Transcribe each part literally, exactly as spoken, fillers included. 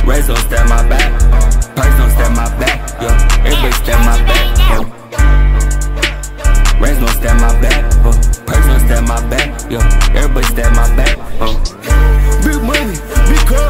Rats don't stab my back, perks don't stab my back, yeah. Everybody stab my back, yeah. Rats don't stab my back, uh. Perks don't stab my back, yeah. Everybody stab my back, uh. Big money, big car.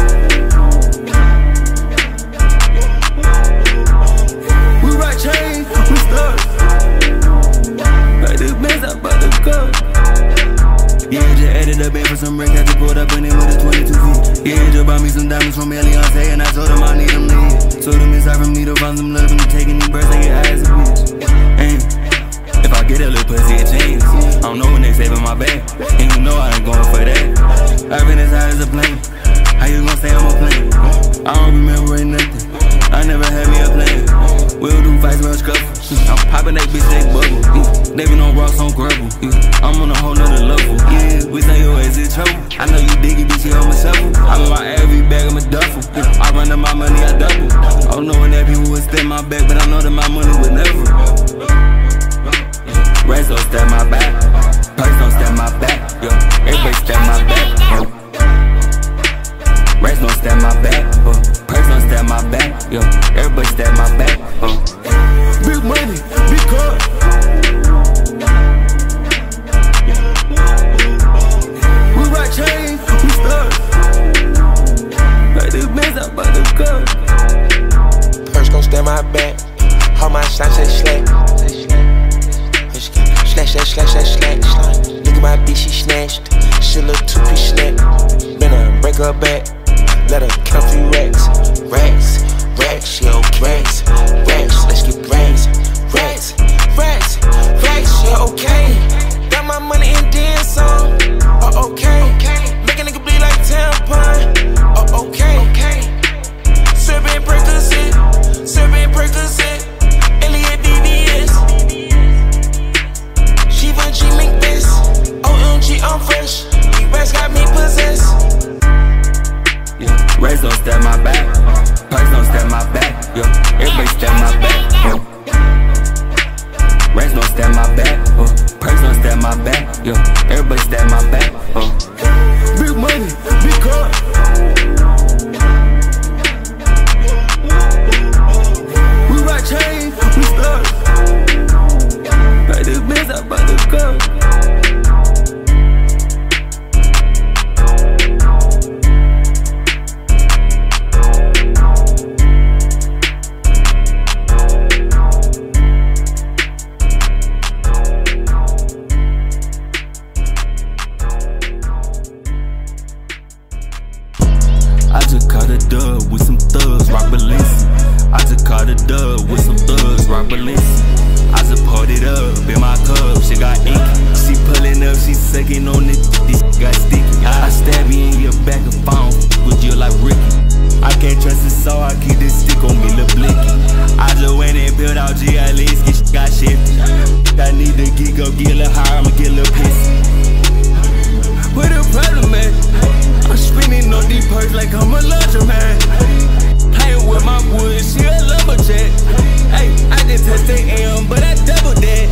We ride chains, we stuck. Like the bands out by the cup. Yeah, just added up in for some rings, I just pulled up in it with a twenty-two feet. Yeah, just bought me some diamonds from Eliantte, and I told him I need them lead. Told him it's hard for me to find some love, and taking these birds, they get high as a bitch. And if I get a little pussy, it changes. I don't know when they saving my bag, and you know I ain't going for that. I've been as high as a plane. How you gon' say I'm a plane? I don't remember nothing. I never had me a plan. We'll do fights, we'll scuffle. I'm popping that bitch, they bubble. Yeah. They been on rocks, on gravel. Yeah. I'm on a whole nother level. Yeah, we say your ass is trouble. I know you dig it, bitch, you on my shovel. I'm in my every bag, I'm a duffel. Yeah. I run up my money, I double. I don't know when that people would step my back, but I know that my money would never. Rats don't stab my back, perks don't stab my back, yeah. Everybody stab my back, yeah. Rats don't stab my back, uh. Perks don't stab my back, yeah. Everybody stab my back, uh. Big money, big car. We ride chains, we stuck. Like the bands out by the cup. Perks gon' stab my back. How my shots say slack. Slash, slash, slash, slash, slash, slash. Look at my bitch, she snatched. She look two-piece snack. Better break her back. Let her count few racks. Racks, racks, she okay. Racks, racks, let's get racks. Racks, racks, racks, she okay. Got my money and then some. Oh, okay. Make a nigga bleed like tampon. Oh, okay. Serving Percocet, serving Percocet. Elliot D V S. She make this. O M G, I'm fresh. These rats got me possessed. Yeah, rats don't stab my back, perks don't stab my back, yeah. Everybody stab my back, yeah. Rats don't stab my back, uh. Perks don't stab my back, yeah. Everybody stab my back, uh. Big money, big car. We ride chains, we stuck. Like the bands out by the cup. I just caught a dub with some thugs, rock Balenci. I just caught a dub with some thugs, rock Balenci. I just poured it up in my cup, she got ink. She pulling up, she sucking on it, this got sticky. I stab you in your back and phone with you like Ricky. I can't trust it, so I keep this stick on me, lil' blicky. I just went and built out G L S, get sh got shit. I need to get go get a little higher, I'ma get a little pissy. What the problem, man? I'm spinning on these perks like I'm a laundromat. Playing with my wood, she a lumberjack. Hey, I just touched the M, but I double that.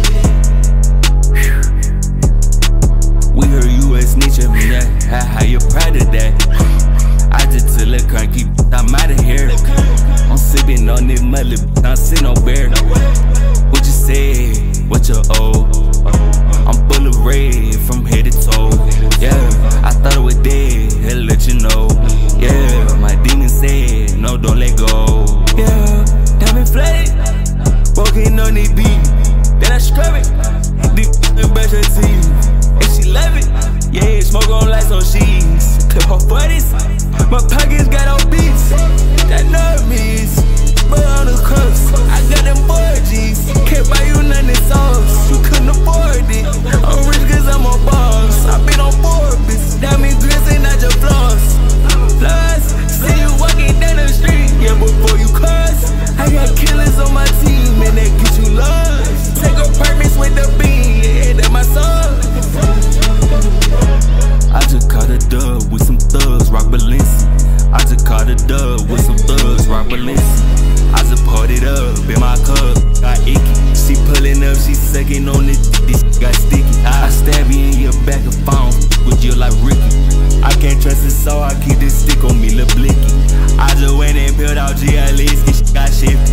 We heard you a snitch at me, that. How, how you proud of that? I just tell her can't keep, I'm out of here. I'm sipping on this mother, I'm sitting on bear. What you say? What you owe? I'm full of red from head to toe. Yeah, I thought it was dead, he'll let you know. Yeah, my demon said, no, don't let go. Yeah, diamond flooded, walking on the beat. Then I scrub it, deep and brush her teeth. And she love it, yeah, smoke on lights on sheets. Clip her forties, my pockets got obese. That nervous, but on the cuffs, I got them four G's. Can't buy you nothing sauce, you couldn't afford it. I'm rich cause I'm a boss, I been on Forbes. Diamond grits and not your floss. Floss, see you walking down the street, yeah, before you cross. I got killers on my team and they get you lost. Take a permits with the bean, yeah, that's my song. I just caught a dub with some thugs, rock Balenci. I just caught a dub with some thugs, rock Balenci. I just poured it up in my cup, got icky. She pulling up, she sucking on it, this got sticky. I stab you in your back and phone with you like Ricky. I can't trust it, so I keep this stick on me, lil' blicky. I G L E, she got shit.